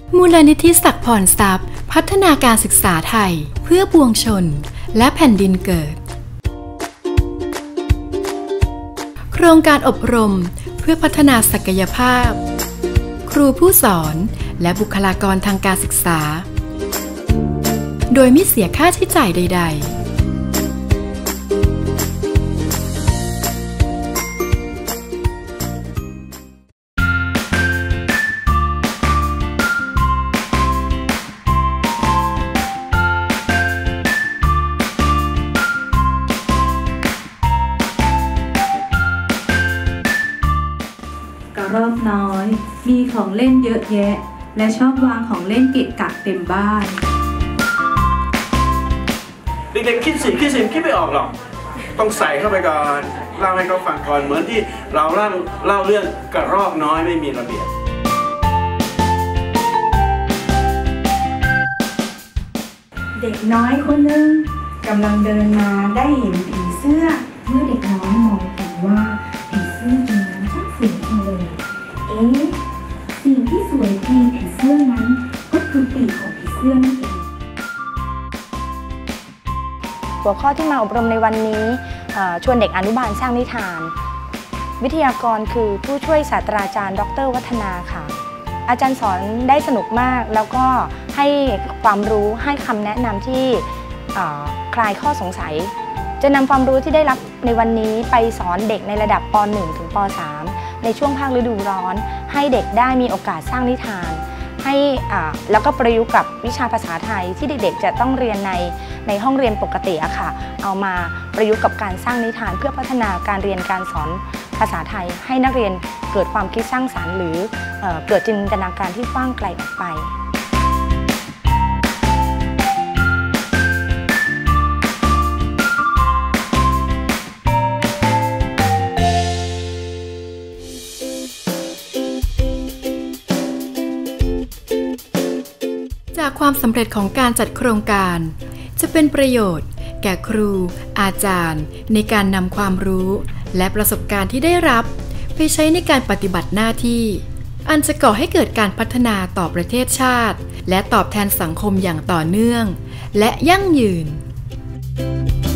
มูลนิธิศักดิ์พรทรัพย์พัฒนาการศึกษาไทยเพื่อปวงชนและแผ่นดินเกิดโครงการอบรมเพื่อพัฒนาศักยภาพครูผู้สอนและบุคลากรทางการศึกษาโดยไม่เสียค่าใช้จ่ายใดๆรอบน้อยมีของเล่นเยอะแยะและชอบวางของเล่นเกะกะเต็มบ้านเด็กๆคิดไม่ออกหรอกต้องใส่เข้าไปก่อนเล่าให้เขาฟังก่อนเหมือนที่เราเล่าเรื่องกระรอกน้อยไม่มีระเบียบเด็กน้อยคนหนึ่งกำลังเดินมาได้เห็นผีเสื้อเมื่อเด็กน้อยมองเห็นว่าผีเสื้อตัวนั้นช่างสวยจังเลยสิ่งที่สวยที่ผีเสื้อนั้นก็คือปีกของผีเสื้อนั่นเองหัวข้อที่มาอบรมในวันนี้ชวนเด็กอนุบาลสร้างนิทานวิทยากรคือผู้ช่วยศาสตราจารย์ดร.วัฒนาค่ะอาจารย์สอนได้สนุกมากแล้วก็ให้ความรู้ให้คำแนะนำที่คลายข้อสงสัยจะนำความรู้ที่ได้รับในวันนี้ไปสอนเด็กในระดับป .1 ถึงป .3 ในช่วงภาคฤดูร้อนให้เด็กได้มีโอกาสสร้างนิทานให้แล้วก็ประยุกต์กับวิชาภาษาไทยที่เด็กๆจะต้องเรียนในห้องเรียนปกติอะค่ะเอามาประยุกต์กับการสร้างนิทานเพื่อพัฒนาการเรียนการสอนภาษาไทยให้นักเรียนเกิดความคิดสร้างสรรค์หรือเกิดจินตนาการที่กว้างไกลออกไปจากความสำเร็จของการจัดโครงการจะเป็นประโยชน์แก่ครูอาจารย์ในการนำความรู้และประสบการณ์ที่ได้รับไปใช้ในการปฏิบัติหน้าที่อันจะก่อให้เกิดการพัฒนาต่อประเทศชาติและตอบแทนสังคมอย่างต่อเนื่องและยั่งยืน